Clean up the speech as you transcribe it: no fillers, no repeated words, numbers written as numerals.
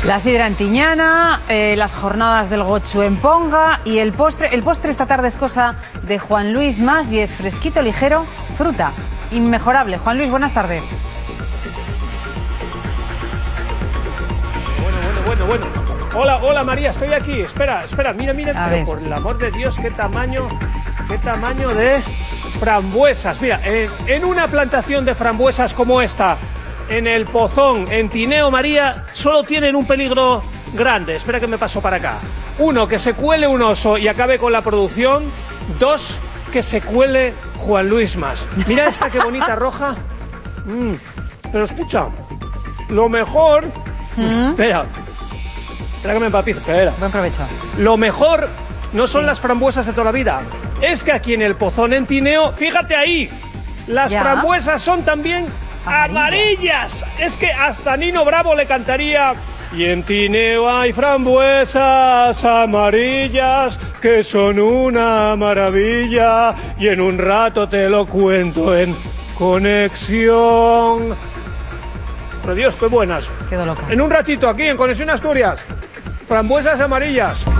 La sidra en Tiñana, las jornadas del Gochu en Ponga y el postre. El postre esta tarde es cosa de Juan Luis Mas y es fresquito, ligero, fruta. Inmejorable. Juan Luis, buenas tardes. Bueno. Hola María, estoy aquí. Espera, mira, pero por el amor de Dios, qué tamaño de frambuesas. Mira, en una plantación de frambuesas como esta, en el Pozón, en Tineo, María, solo tienen un peligro grande. Espera que me paso para acá. Uno, que se cuele un oso y acabe con la producción. Dos, que se cuele Juan Luis Mas. Mira esta qué bonita roja. Pero escucha, lo mejor... Espera que me empapizo. Buen provecho. Lo mejor no son las frambuesas de toda la vida. Es que aquí en el Pozón, en Tineo, fíjate ahí, las frambuesas son también amarillas. Es que hasta Nino Bravo le cantaría: y en Tineo hay frambuesas amarillas que son una maravilla, y en un rato te lo cuento en Conexión. Pero Dios, qué buenas. Quedo loca. En un ratito aquí en Conexión Asturias, frambuesas amarillas.